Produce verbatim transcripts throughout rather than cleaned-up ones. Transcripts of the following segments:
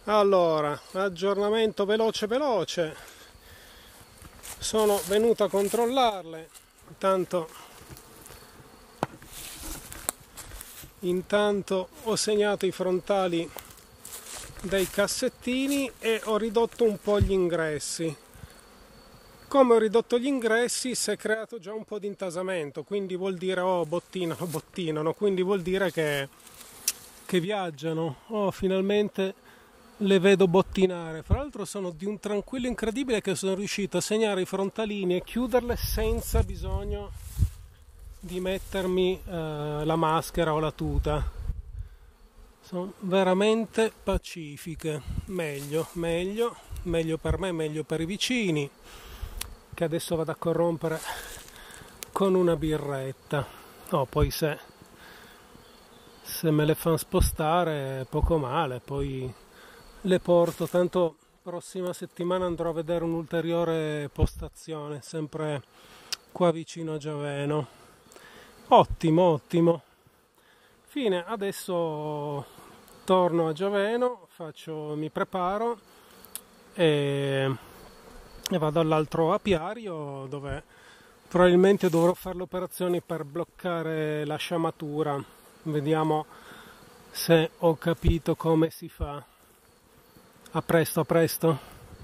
Allora, aggiornamento veloce veloce. Sono venuto a controllarle. Intanto, intanto ho segnato i frontali dei cassettini e ho ridotto un po' gli ingressi. Come ho ridotto gli ingressi si è creato già un po' di intasamento, quindi vuol dire oh bottinano, bottinano, quindi vuol dire che, che viaggiano. Oh, finalmente le vedo bottinare. Fra l'altro sono di un tranquillo incredibile che sono riuscito a segnare i frontalini e chiuderle senza bisogno di mettermi eh, la maschera o la tuta. Sono veramente pacifiche. Meglio, meglio, meglio per me, meglio per i vicini, che adesso vado a corrompere con una birretta. No, poi se, se me le fanno spostare poco male, poi le porto, tanto prossima settimana andrò a vedere un'ulteriore postazione, sempre qua vicino a Giaveno. Ottimo, ottimo. Fine, adesso torno a Giaveno, faccio, mi preparo e, e vado all'altro apiario dove probabilmente dovrò fare le operazioni per bloccare la sciamatura. Vediamo se ho capito come si fa. A presto, a presto.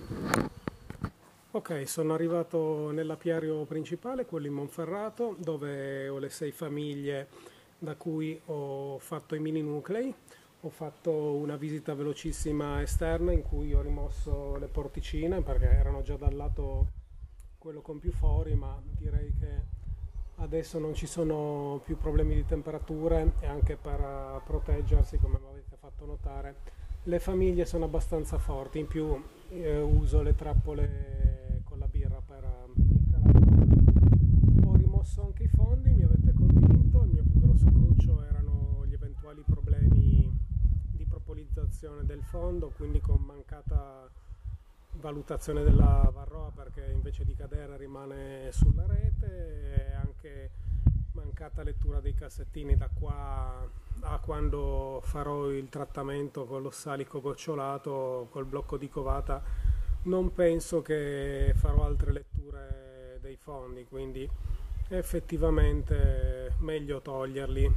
Ok, sono arrivato nell'apiario principale, quello in Monferrato, dove ho le sei famiglie da cui ho fatto i mini nuclei. Ho fatto una visita velocissima esterna in cui ho rimosso le porticine perché erano già dal lato quello con più fori, ma direi che adesso non ci sono più problemi di temperature e anche per proteggersi, come mi avete fatto notare, le famiglie sono abbastanza forti. In più eh, uso le trappole con la birra per incalarlo. Ho rimosso anche i fondi, mi avete convinto. Il mio più grosso cruccio erano gli eventuali problemi di propolizzazione del fondo, quindi con mancata valutazione della varroa, perché invece di cadere rimane sulla rete, e anche mancata lettura dei cassettini da qua a quando farò il trattamento con lo salico gocciolato col blocco di covata. Non penso che farò altre letture dei fondi, quindi effettivamente meglio toglierli.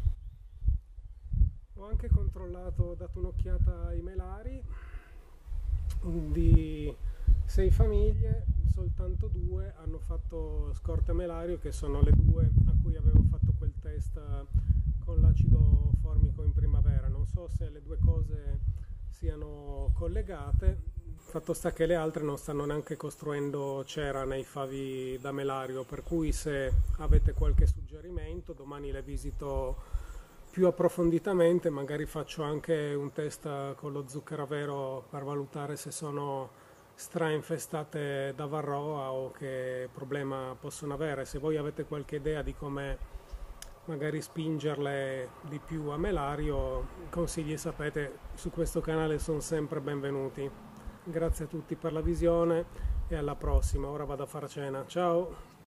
Ho anche controllato, ho dato un'occhiata ai melari. Di sei famiglie soltanto due hanno fatto scorte melario, che sono le due a cui avevo fatto quel test con l'acido formico in primavera. Non so se le due cose siano collegate, fatto sta che le altre non stanno neanche costruendo cera nei favi da melario, per cui se avete qualche suggerimento domani le visito più approfonditamente, magari faccio anche un test con lo zucchero a vero per valutare se sono strainfestate da varroa o che problema possono avere. Se voi avete qualche idea di come magari spingerle di più a melario, consigli sapete, su questo canale sono sempre benvenuti. Grazie a tutti per la visione e alla prossima. Ora vado a far cena. Ciao!